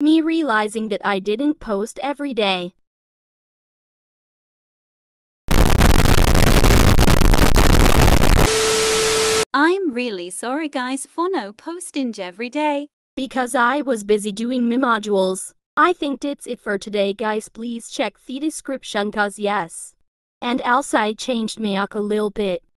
Me realizing that I didn't post every day. I'm really sorry guys for no posting every day. Because I was busy doing my modules. I think that's it for today guys, please check the description cause yes. And else I changed my a little bit.